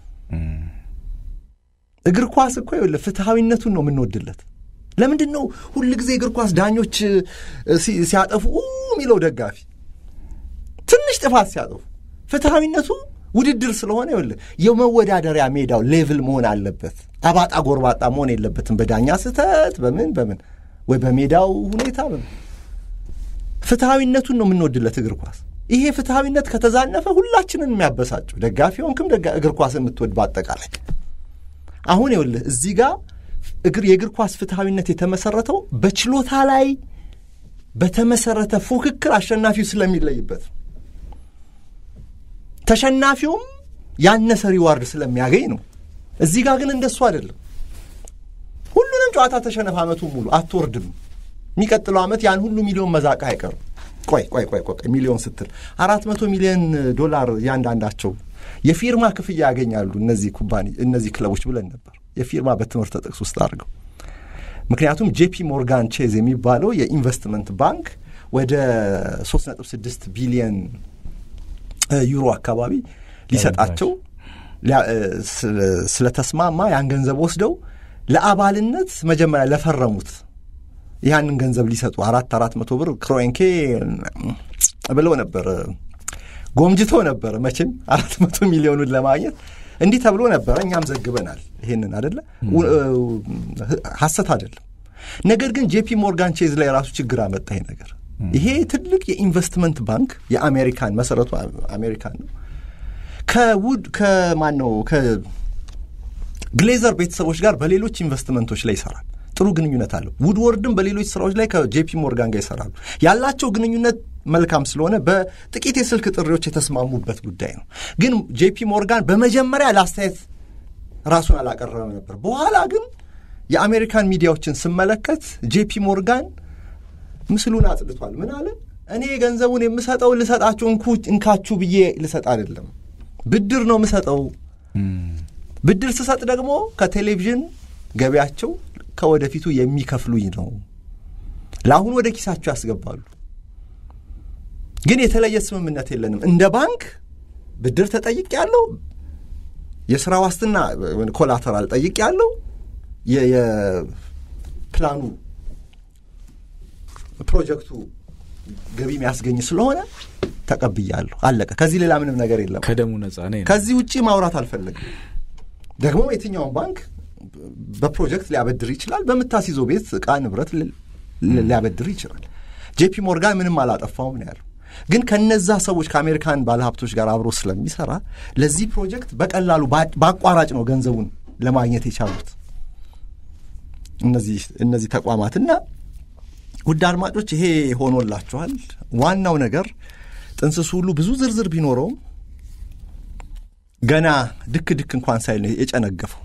እግር ኳስ እኮ ይኸውልህ ፍትሃዊነቱን ነው የምንወድለት። ለምንድን ነው ሁሉ ጊዜ እግር ኳስ ዳኞች ሲያጠፉ የሚለው ደጋፊ? ትንሽ ጥፋት ሲያጠፉ ፍትሃዊነቱ ውድድር ስለሆነ ይኸውልህ የመወዳደሪያ ሜዳው ሌቭል መሆን አለበት። አባጣ ጎርባጣ መሆን የለበትም በዳኛ ስህተት በምን በምን ወይ በሜዳው ሁኔታ በምን። ፍትሃዊነቱን ነው የምንወድለት እግር ኳስ። ይሄ ፍትሃዊነት ከተዛነፈ ሁላችንን የሚያበሳጨው ደጋፊውንክም ደጋ እግር ኳስ የምትወድ በአጠቃላይ አሁን ይኸውልህ እዚህ ጋር እግር የእግር ኳስ ፍትሃዊነት የተመሰረተው በችሎታ ላይ በተመሰረተ ፉክክር አሸናፊው ስለሚለይበት ተሸናፊውም ያነሰ ሪዋርድ ስለሚያገኝ ነው። እዚህ ጋር ግን እንደሱ አይደለም። ሁሉንም ጨዋታ ተሸነፈ አመቱን ሙሉ አትወርድም። የሚቀጥለው አመት ያን ሁሉ ሚሊዮን መዛቃ አይቀርም። ቆይ ቆይ ቆይ ቆይ ሚሊዮን ስትል አራት መቶ ሚሊዮን ዶላር ያንዳንዳቸው የፊርማ ክፍያ ያገኛሉ እነዚህ ኩባኒ እነዚህ ክለቦች ብለን ነበር። የፊርማ በትምህርት ጥቅስ ውስጥ አድርገው። ምክንያቱም ጄፒ ሞርጋን ቼዝ የሚባለው የኢንቨስትመንት ባንክ ወደ ሶስት ነጥብ ስድስት ቢሊዮን ዩሮ አካባቢ ሊሰጣቸው ስለተስማማ ያን ገንዘብ ወስደው ለአባልነት መጀመሪያ ለፈረሙት ያንን ገንዘብ ሊሰጡ አራት አራት መቶ ብር ክሮንኬ ብለው ነበር ጎምጅተው ነበር። መቼም አራት መቶ ሚሊዮኑን ለማግኘት እንዲህ ተብሎ ነበር። እኛም ዘግበናል ይሄንን አይደለ? ሐሰት አይደለም። ነገር ግን ጄፒ ሞርጋን ቼዝ ላይ ራሱ ችግር አመጣ ይሄ ነገር። ይሄ ትልቅ የኢንቨስትመንት ባንክ የአሜሪካን መሰረቱ አሜሪካን ነው። ከውድ ከማን ነው ከግሌዘር ቤተሰቦች ጋር በሌሎች ኢንቨስትመንቶች ላይ ይሰራል። ጥሩ ግንኙነት አለው። ውድወርድም በሌሎች ስራዎች ላይ ከጄፒ ሞርጋን ጋር ይሰራሉ። ያላቸው ግንኙነት መልካም ስለሆነ በጥቂት የስልክ ጥሪዎች የተስማሙበት ጉዳይ ነው። ግን ጄፒ ሞርጋን በመጀመሪያ ለአስተያየት ራሱን አላቀረበም ነበር። በኋላ ግን የአሜሪካን ሚዲያዎችን ስመለከት ጄፒ ሞርጋን ምስሉን አጽድቷል። ምን አለ? እኔ ገንዘቡን የምሰጠው ልሰጣችሁ እንካችሁ ብዬ ልሰጥ አይደለም፣ ብድር ነው የምሰጠው። ብድር ስሰጥ ደግሞ ከቴሌቪዥን ገቢያቸው ከወደፊቱ የሚከፍሉኝ ነው። ለአሁን ወደ ኪሳቸው ያስገባሉ። ግን የተለየ ስምምነት የለንም። እንደ ባንክ ብድር ተጠይቅ ያለው የሥራ ዋስትና ኮላተራል ጠይቅ ያለው የፕላኑ ፕሮጀክቱ ገቢ የሚያስገኝ ስለሆነ ተቀብያለሁ። አለቀ። ከዚህ ሌላ ምንም ነገር የለም። ከደሙ ነፃ ነኝ። ከዚህ ውጪ ማውራት አልፈልግም። ደግሞ የትኛውን ባንክ በፕሮጀክት ሊያበድር ይችላል። በምታስይዘው ቤት ዕቃ ንብረት ሊያበድር ይችላል። ጄፒ ሞርጋን ምንም አላጠፋውም ነው ያለው። ግን ከነዛ ሰዎች ከአሜሪካን ባለሀብቶች ጋር አብሮ ስለሚሰራ ለዚህ ፕሮጀክት በቀላሉ ባቋራጭ ነው ገንዘቡን ለማግኘት የቻሉት እነዚህ እነዚህ ተቋማትና ውድ አድማጮች ይሄ ሆኖላችኋል። ዋናው ነገር ጥንስሱ ሁሉ ብዙ ዝርዝር ቢኖረውም ገና ድክ ድክ እንኳን ሳይል የጨነገፈው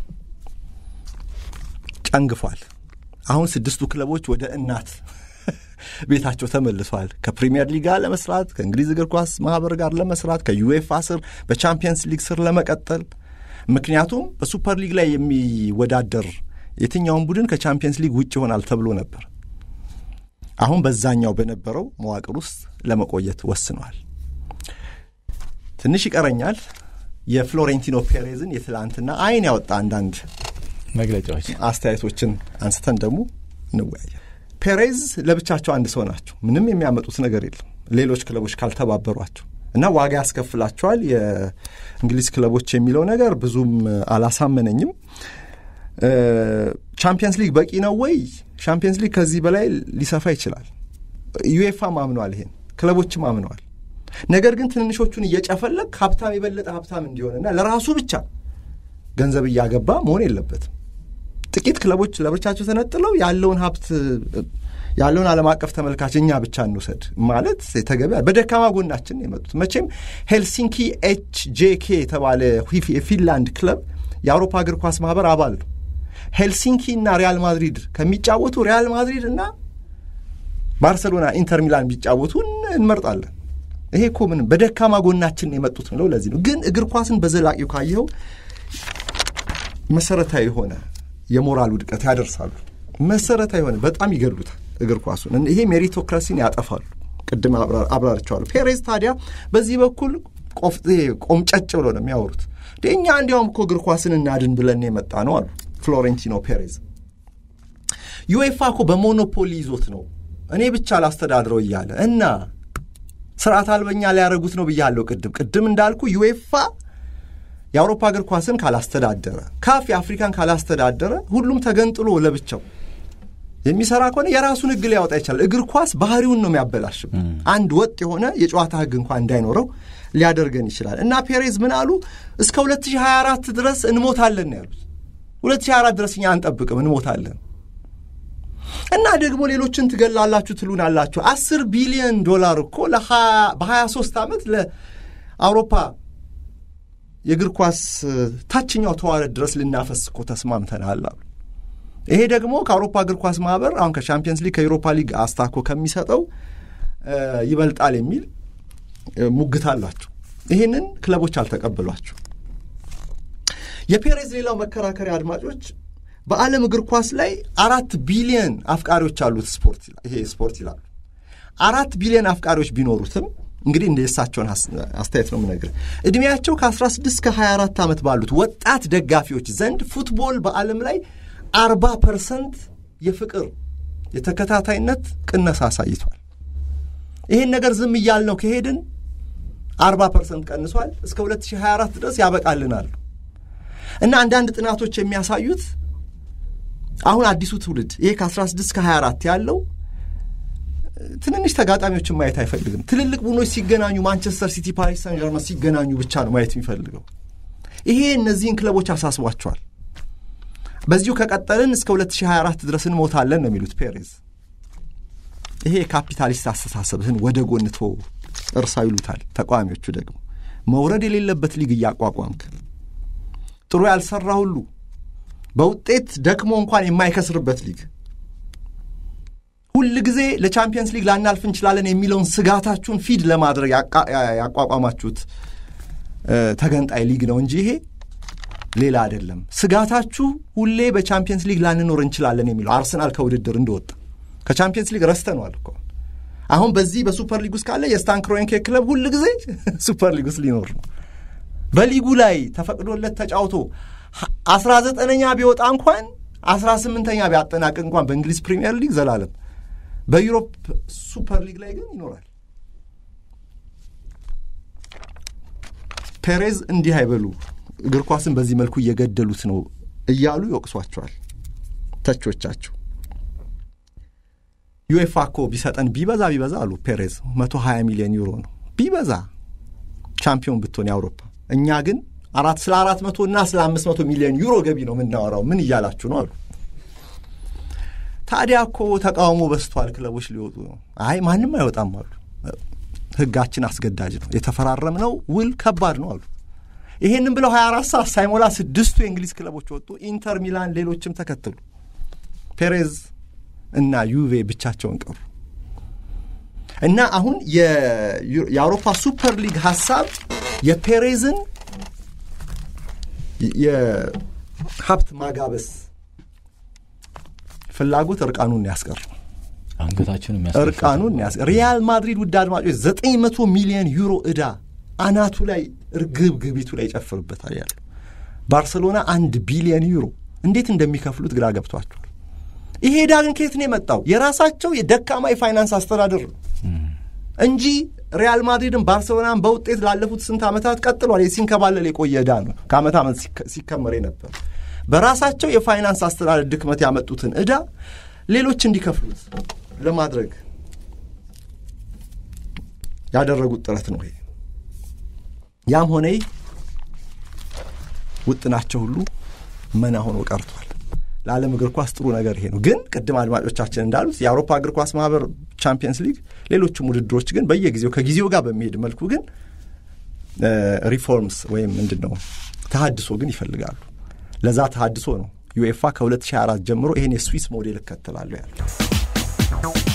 ጨንግፏል። አሁን ስድስቱ ክለቦች ወደ እናት ቤታቸው ተመልሰዋል። ከፕሪሚየር ሊግ ጋር ለመስራት፣ ከእንግሊዝ እግር ኳስ ማህበር ጋር ለመስራት፣ ከዩኤፋ ስር በቻምፒየንስ ሊግ ስር ለመቀጠል። ምክንያቱም በሱፐር ሊግ ላይ የሚወዳደር የትኛውን ቡድን ከቻምፒየንስ ሊግ ውጭ ይሆናል ተብሎ ነበር። አሁን በዛኛው በነበረው መዋቅር ውስጥ ለመቆየት ወስነዋል። ትንሽ ይቀረኛል። የፍሎሬንቲኖ ፔሬዝን የትላንትና አይን ያወጣ አንዳንድ መግለጫዎች አስተያየቶችን አንስተን ደግሞ እንወያያለን። ፔሬዝ ለብቻቸው አንድ ሰው ናቸው። ምንም የሚያመጡት ነገር የለም ሌሎች ክለቦች ካልተባበሯቸው እና ዋጋ ያስከፍላቸዋል የእንግሊዝ ክለቦች የሚለው ነገር ብዙም አላሳመነኝም። ቻምፒየንስ ሊግ በቂ ነው ወይ? ቻምፒየንስ ሊግ ከዚህ በላይ ሊሰፋ ይችላል። ዩኤፋ ማምኗል፣ ይሄን ክለቦችም ማምኗል። ነገር ግን ትንንሾቹን እየጨፈለቅ ሀብታም የበለጠ ሀብታም እንዲሆንና ለራሱ ብቻ ገንዘብ እያገባ መሆን የለበትም። ጥቂት ክለቦች ለብቻቸው ተነጥለው ያለውን ሀብት ያለውን ዓለም አቀፍ ተመልካች እኛ ብቻ እንውሰድ ማለት የተገበ በደካማ ጎናችን የመጡት መቼም ሄልሲንኪ ኤች ጄ ኬ የተባለ የፊንላንድ ክለብ የአውሮፓ እግር ኳስ ማህበር አባል ነው። ሄልሲንኪ እና ሪያል ማድሪድ ከሚጫወቱ ሪያል ማድሪድ እና ባርሴሎና ኢንተር ሚላን ቢጫወቱ እንመርጣለን። ይሄ እኮ ምን በደካማ ጎናችን የመጡት ነው። ለዚህ ነው ግን እግር ኳስን በዘላቂው ካየው መሰረታዊ ሆነ የሞራል ውድቀት ያደርሳሉ። መሰረታዊ ሆነ በጣም ይገሉታል እግር ኳሱን። ይሄ ሜሪቶክራሲን ያጠፋሉ። ቅድም አብራርቻለሁ። ፔሬዝ ታዲያ በዚህ በኩል ቆምጨጭ ብሎ ነው የሚያወሩት። እኛ እንዲያውም እኮ እግር ኳስን እናድን ብለን የመጣ ነው አሉ ፍሎሬንቲኖ ፔሬዝ። ዩኤፋ እኮ በሞኖፖሊ ይዞት ነው እኔ ብቻ ላስተዳድረው እያለ እና ስርዓት አልበኛ ሊያረጉት ነው ብያለሁ። ቅድም ቅድም እንዳልኩ ዩኤፋ የአውሮፓ እግር ኳስን ካላስተዳደረ፣ ካፍ የአፍሪካን ካላስተዳደረ ሁሉም ተገንጥሎ ለብቻው የሚሰራ ከሆነ የራሱን ህግ ሊያወጣ ይችላል። እግር ኳስ ባህሪውን ነው የሚያበላሽው። አንድ ወጥ የሆነ የጨዋታ ህግ እንኳን እንዳይኖረው ሊያደርገን ይችላል። እና ፔሬዝ ምን አሉ? እስከ ሁለት ሺህ ሀያ አራት ድረስ እንሞታለን ነው ያሉት። ሁለት ሺህ ሀያ አራት ድረስ እኛ አንጠብቅም እንሞታለን። እና ደግሞ ሌሎችን ትገላላችሁ ትሉናላችሁ። አስር ቢሊዮን ዶላር እኮ በሀያ ሦስት ዓመት ለአውሮፓ የእግር ኳስ ታችኛው ተዋረድ ድረስ ልናፈስ እኮ ተስማምተናል አሉ። ይሄ ደግሞ ከአውሮፓ እግር ኳስ ማህበር አሁን ከቻምፒየንስ ሊግ ከዩሮፓ ሊግ አስታኮ ከሚሰጠው ይበልጣል የሚል ሙግት አላቸው። ይሄንን ክለቦች አልተቀበሏቸው። የፔሬዝ ሌላው መከራከሪያ አድማጮች በዓለም እግር ኳስ ላይ አራት ቢሊዮን አፍቃሪዎች አሉት ስፖርት ይሄ ስፖርት ይላሉ። አራት ቢሊዮን አፍቃሪዎች ቢኖሩትም እንግዲህ እንደሳቸውን አስተያየት ነው የምነግርህ። እድሜያቸው ከአስራ ስድስት እስከ ሀያ አራት ዓመት ባሉት ወጣት ደጋፊዎች ዘንድ ፉትቦል በዓለም ላይ አርባ ፐርሰንት የፍቅር የተከታታይነት ቅነሳ አሳይቷል። ይሄን ነገር ዝም እያልነው ከሄድን አርባ ፐርሰንት ቀንሷል። እስከ ሁለት ሺህ ሀያ አራት ድረስ ያበቃልናል። እና አንዳንድ ጥናቶች የሚያሳዩት አሁን አዲሱ ትውልድ ይሄ ከአስራ ስድስት እስከ ሀያ አራት ያለው ትንንሽ ተጋጣሚዎችን ማየት አይፈልግም። ትልልቅ ቡድኖች ሲገናኙ ማንቸስተር ሲቲ፣ ፓሪስ ሳን ዠርመን ሲገናኙ ብቻ ነው ማየት የሚፈልገው። ይሄ እነዚህን ክለቦች አሳስቧቸዋል። በዚሁ ከቀጠልን እስከ ሁለት ሺህ ሀያ አራት ድረስ እንሞታለን ነው የሚሉት ፔሬዝ። ይሄ ካፒታሊስት አስተሳሰብህን ወደ ጎን ተው እርሳው ይሉታል ተቃዋሚዎቹ። ደግሞ መውረድ የሌለበት ሊግ እያቋቋምክ ጥሩ ያልሰራ ሁሉ በውጤት ደክሞ እንኳን የማይከስርበት ሊግ ሁሉ ጊዜ ለቻምፒየንስ ሊግ ላናልፍ እንችላለን የሚለውን ስጋታችሁን ፊድ ለማድረግ ያቋቋማችሁት ተገንጣይ ሊግ ነው እንጂ ይሄ ሌላ አይደለም። ስጋታችሁ ሁሌ በቻምፒየንስ ሊግ ላንኖር እንችላለን የሚለው አርሰናል ከውድድር እንደወጣ ከቻምፒየንስ ሊግ ረስተናል እኮ። አሁን በዚህ በሱፐር ሊግ ውስጥ ካለ የስታን ክሮንኬ ክለብ ሁሉ ጊዜ ሱፐር ሊግ ውስጥ ሊኖር ነው። በሊጉ ላይ ተፈቅዶለት ተጫውቶ አስራ ዘጠነኛ ቢወጣ እንኳን አስራ ስምንተኛ ቢያጠናቅቅ እንኳን በእንግሊዝ ፕሪሚየር ሊግ ዘላለም በዩሮፕ ሱፐር ሊግ ላይ ግን ይኖራል። ፔሬዝ እንዲህ አይበሉ፣ እግር ኳስን በዚህ መልኩ እየገደሉት ነው እያሉ ይወቅሷቸዋል ተቾቻቸው። ዩኤፋ እኮ ቢሰጠን ቢበዛ ቢበዛ አሉ ፔሬዝ መቶ ሀያ ሚሊዮን ዩሮ ነው ቢበዛ ቻምፒዮን ብትሆን የአውሮፓ። እኛ ግን አራት ስለ አራት መቶ እና ስለ አምስት መቶ ሚሊዮን ዩሮ ገቢ ነው የምናወራው። ምን እያላችሁ ነው አሉ። ታዲያ እኮ ተቃውሞ በስቷል፣ ክለቦች ሊወጡ ነው። አይ ማንም አይወጣም አሉ። ህጋችን አስገዳጅ ነው፣ የተፈራረምነው ውል ከባድ ነው አሉ። ይሄንን ብለው ሀያ አራት ሰዓት ሳይሞላ ስድስቱ የእንግሊዝ ክለቦች ወጡ። ኢንተር ሚላን፣ ሌሎችም ተከተሉ። ፔሬዝ እና ዩቬ ብቻቸውን ቀሩ። እና አሁን የአውሮፓ ሱፐር ሊግ ሐሳብ የፔሬዝን የሀብት ማጋበስ ፍላጎት እርቃኑን ያስቀር አንገታችንን የሚያስቀር እርቃኑን ያስቀር። ሪያል ማድሪድ ውድ አድማጮች ዘጠኝ መቶ ሚሊዮን ዩሮ ዕዳ አናቱ ላይ እርግብ ግቢቱ ላይ ይጨፍርበታል ያለው። ባርሴሎና አንድ ቢሊዮን ዩሮ እንዴት እንደሚከፍሉት ግራ ገብቷቸዋል። ይሄ ዕዳ ግን ከየት ነው የመጣው? የራሳቸው የደካማ የፋይናንስ አስተዳደር ነው እንጂ ሪያል ማድሪድን ባርሴሎናን በውጤት ላለፉት ስንት ዓመታት ቀጥሏል። የሲንከባለል የቆየ ዕዳ ነው ከዓመት ዓመት ሲከመር ነበር። በራሳቸው የፋይናንስ አስተዳደር ድክመት ያመጡትን ዕዳ ሌሎች እንዲከፍሉት ለማድረግ ያደረጉት ጥረት ነው። ይሄ ያም ሆነ ውጥናቸው ሁሉ መና ሆኖ ቀርቷል። ለዓለም እግር ኳስ ጥሩ ነገር ይሄ ነው። ግን ቅድም አድማጮቻችን እንዳሉት የአውሮፓ እግር ኳስ ማህበር ቻምፒየንስ ሊግ፣ ሌሎችም ውድድሮች ግን በየጊዜው ከጊዜው ጋር በሚሄድ መልኩ ግን ሪፎርምስ ወይም ምንድነው ተሐድሶ ግን ይፈልጋሉ። ለዛ ተሐድሶ ነው ዩኤፋ ከሁለት ሺህ አራት ጀምሮ ይሄን የስዊስ ሞዴል እከተላለሁ ያለው።